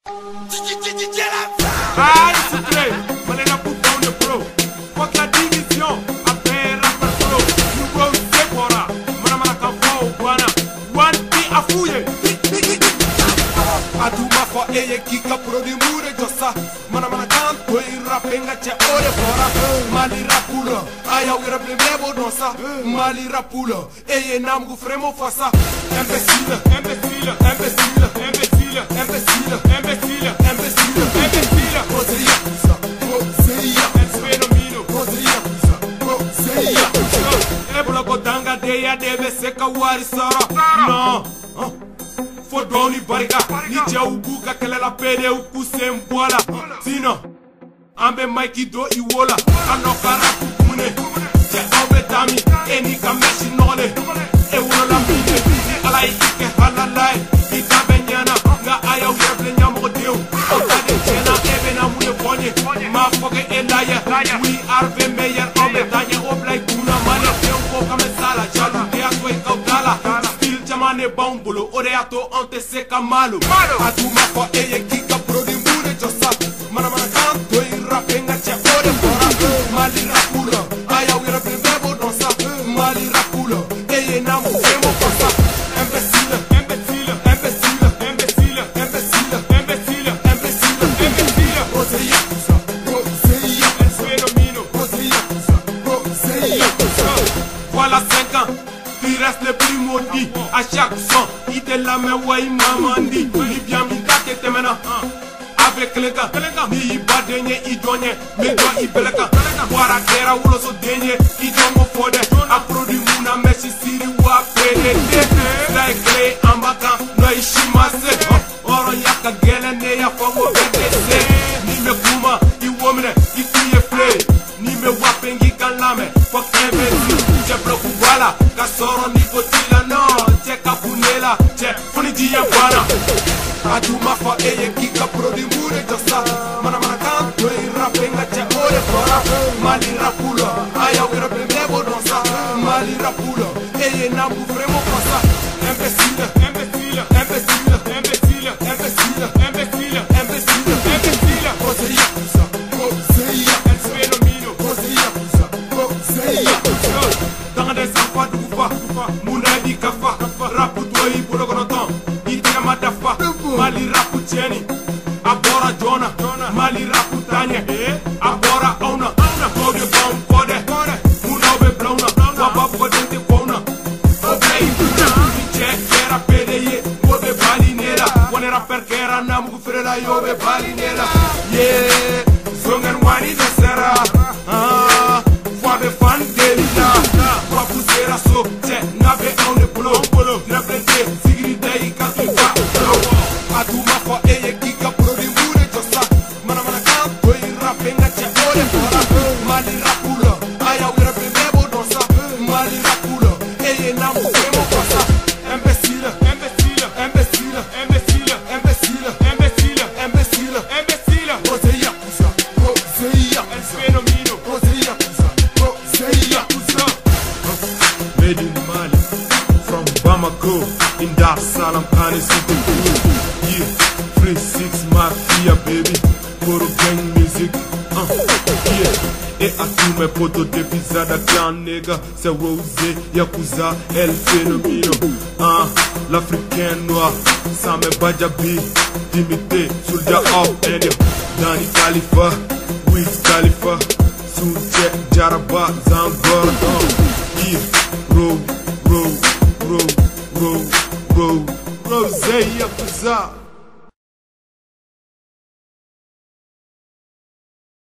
Ah, s'il te plaît, on est là pour prendre le pro. Quoi que la division, après rappeur pro. Nous bro, c'est pour là. Mana kafo, wana. One be a fouille. Adu ma fo eye kika pro di mure jossa. Mana kanto i rapenga che ore fora. Mali rapulo, aya wira blebo donsa. Mali rapulo, eye namgu fremo fasa. Imbécile, imbécile, imbécile, imbécile, imbécile, imbécile, imbécile, imbécile. Roseria kusa, roseria, el fenomeno. Roseria kusa, roseria. Ebola kodanga deya debe seka wari sara. No. Fodoni barika, ni ubuka kelela pede ukuse mbwala. Sino, ambe maiki do iwola. Anokara kukumune, je aube tami, eni kameshi nole. E uno la mide, alai ike halalai. Ika benyana, nga aya uyeble nyamo deu. Okade chena ebe na mune fonye. Ma foke elaya, we are the meyer. Ambe tanye oblai kuna mane. Tempo kame sala, jalu dea kwe kautala. Mane bambolo, oreato ante seka malo. Adu ma fo eye kika pro di mure jossa. Mana kanto i rapenga che ore fora. Mali rapulo, aya wira bebo donsa. Mali rapulo, eye namu femo pasa. Imbécile, imbécile, imbécile, imbécile, imbécile, imbécile, imbécile, imbécile. Roseria kusa, roseria, el fenomeno. Roseria kusa, roseria kusa. Voilà 5 ans. Il reste le plus maudit à chaque son. Il te la met ouais mamandi. Il vient m'intaquer te maintenant. Avec les gars, ni ba denye i donye, mais toi i beleka. Wara kera ulo so denye, i dongo fode. A produit muna meshi siri wa PDD. Like clay ambaka, no i shimase. Oro yaka gele ne ya fongo BTC. Ni me kuma, i womene, i kuye play. Ni me wapengi kanlame, fuck everything. Je bloku wala, kasoro ni kotila no. Che kapunela, che funijia bwana. Adu ma fa eye kika pro di mure jossa. Mana kanto i rapenga che ore fora. Mali rapulo, aya wira bebo donsa. Mali rapulo, eye namu fremo pasa. Imbécile, imbécile, imbécile, imbécile, imbécile, imbécile, imbécile, imbécile. Roseria kusa, roseria, el fenomeno. Roseria kusa, roseria kusa. Dans des enfants d'oufa, muna di kafa. Rapu toi i bolo konoton, i tena madafa. Mali rapu cheni, abora jona. Mali rapu tanye, abora ona. Kode bom kode, muna obe blona. Wababu kodente kona, obe ibuna. Iche kera pedeye, obe balinera. Wane rapper kera namu frela yobe balinera. Yeah, zongen wani desera. Wabe fan delina, wabu zera so. Che nabe on the blow, nabrete sigiri dei kasu fa. Adu ma fo eye kika pro di mure jossa. Mana kanto i rapenga che ore fora. Mali rapulo, aya wira bebo donsa. Mali rapulo, eye namu femo pasa. Imbécile, imbécile, imbécile, imbécile, imbécile, imbécile, imbécile, imbécile. Roseria kusa, roseria, el fenomeno. Roseria kusa, roseria kusa. Made in Mali, from Bamako, in Dar es Salaam, and it's super cool. Yeah, 3-6 Mafia, baby, Koro gang music, yeah. Et à tous mes potos de visada clan nigga, c'est Rosé, Yakuza, El Fenomeno, l'Africain noir, Same Bajabi, Dimité, Soulja of Enya, Dani Khalifa, Wiz Khalifa, Sunche, Jaraba, Zangor, yeah, Rosé, Yakuza.